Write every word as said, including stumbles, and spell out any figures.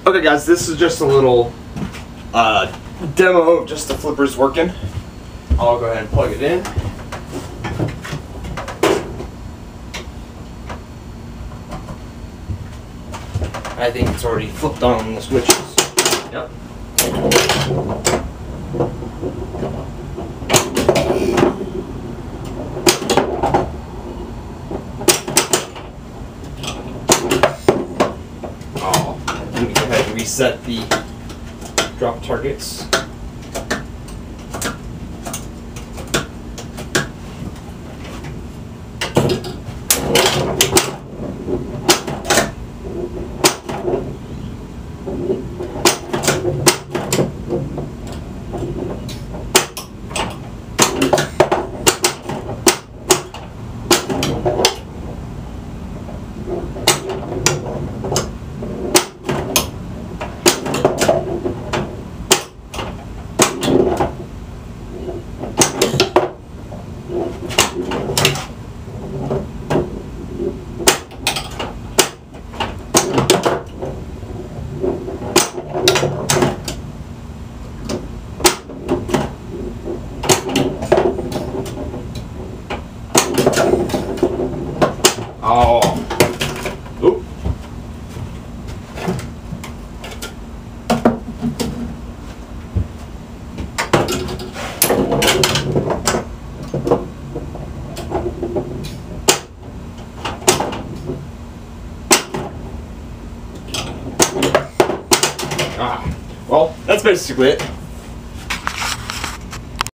Okay guys, this is just a little uh, demo of just the flippers working. I'll go ahead and plug it in. I think it's already flipped on the switches. Yep. Oh, let me go ahead and reset the drop targets. Oh. Oop. Ah. Well, that's basically it.